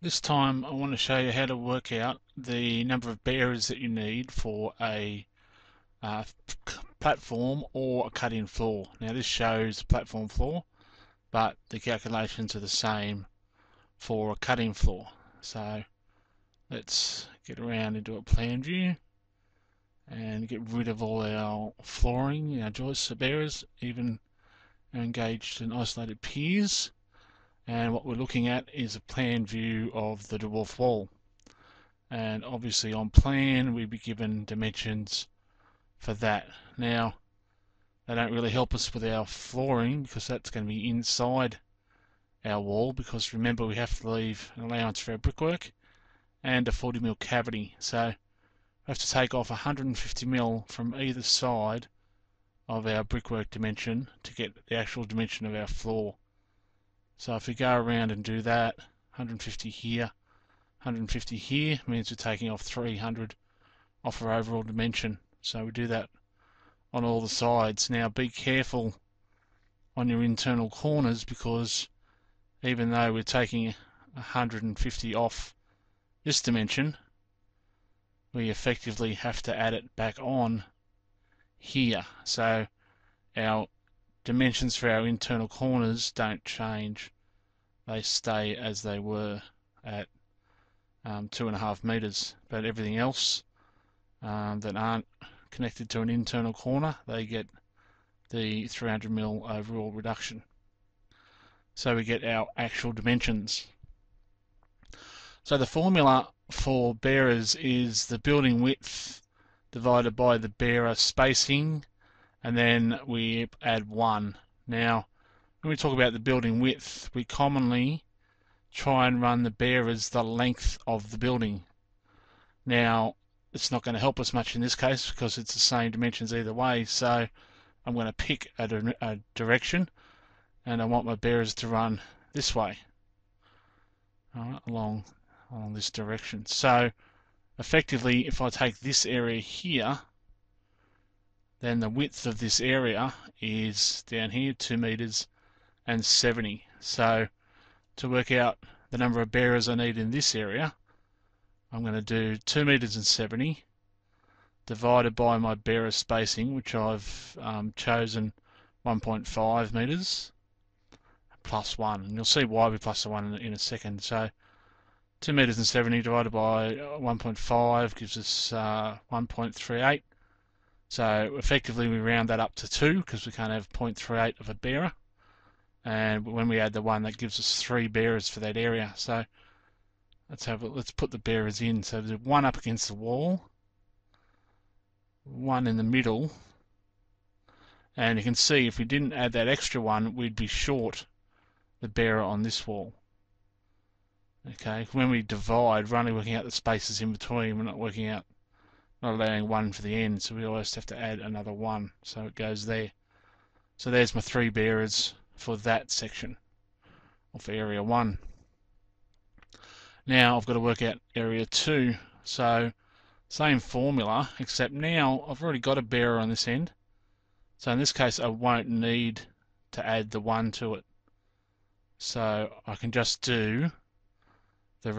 This time I want to show you how to work out the number of bearers that you need for a uh, platform or a cut-in floor. Now this shows a platform floor, but the calculations are the same for a cut-in floor. So let's get around into a plan view and get rid of all our flooring, our joists, the bearers, even engaged in isolated piers. And what we're looking at is a plan view of the dwarf wall. And obviously on plan we'd be given dimensions for that. Now they don't really help us with our flooring because that's going to be inside our wall, because remember we have to leave an allowance for our brickwork and a 40mm cavity, so we have to take off 150mm from either side of our brickwork dimension to get the actual dimension of our floor. So if we go around and do that, 150 here, 150 here, means we're taking off 300 off our overall dimension. So we do that on all the sides. Now be careful on your internal corners, because even though we're taking 150 off this dimension, we effectively have to add it back on here. So our dimensions for our internal corners don't change. They stay as they were at 2.5 meters, but everything else that aren't connected to an internal corner, they get the 300mm overall reduction. So we get our actual dimensions. So the formula for bearers is the building width divided by the bearer spacing, and then we add 1. Now when we talk about the building width, we commonly try and run the bearers the length of the building. Now it's not going to help us much in this case because it's the same dimensions either way, so I'm going to pick a direction, and I want my bearers to run this way, along this direction. So effectively, if I take this area here, then the width of this area is down here 2 meters and 70. So to work out the number of bearers I need in this area, I'm going to do 2 meters and 70 divided by my bearer spacing, which I've chosen 1.5 meters plus 1, and you'll see why we plus the 1 in a second. So 2 meters and 70 divided by 1.5 gives us 1.38. So effectively we round that up to 2 because we can't have 0.38 of a bearer, and when we add the 1, that gives us 3 bearers for that area. So let's put the bearers in. So there's 1 up against the wall, 1 in the middle, and you can see if we didn't add that extra 1, we'd be short the bearer on this wall. Okay, when we divide, we're only working out the spaces in between. We're not allowing 1 for the end, so we always have to add another 1, so it goes there. So there's my 3 bearers for that section, or for area 1. Now I've got to work out area 2. So same formula, except now I've already got a bearer on this end. So in this case I won't need to add the 1 to it. So I can just do the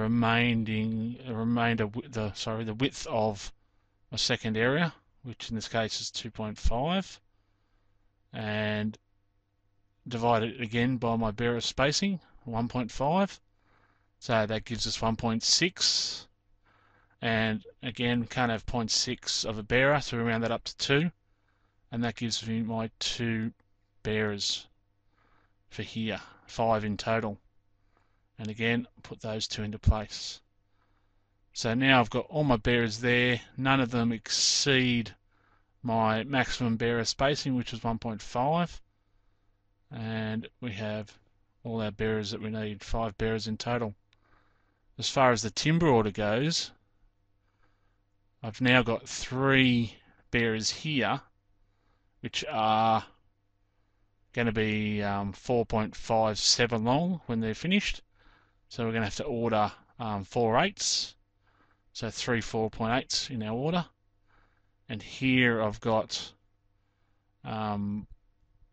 the width of a second area, which in this case is 2.5, and divide it again by my bearer spacing, 1.5. So that gives us 1.6, and again can't have 0.6 of a bearer, so we round that up to 2, and that gives me my 2 bearers for here, 5 in total. And again, put those 2 into place. So now I've got all my bearers there. None of them exceed my maximum bearer spacing, which is 1.5, and we have all our bearers that we need, 5 bearers in total. As far as the timber order goes, I've now got 3 bearers here, which are going to be 4.57 long when they're finished. So we're going to have to order 4/8, so 3 4.8s in our order. And here I've got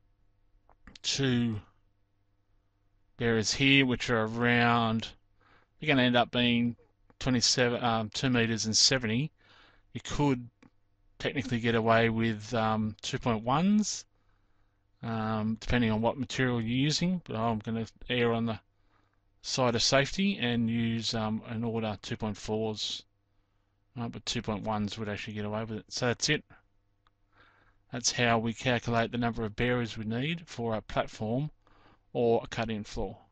2 bearers here, which are around You're going to end up being 2 meters and 70. You could technically get away with 2.1s, depending on what material you're using, but I'm going to err on the side of safety and use an order 2.4s, but 2.1s would actually get away with it. So that's it. That's how we calculate the number of bearers we need for a platform or a cut-in floor.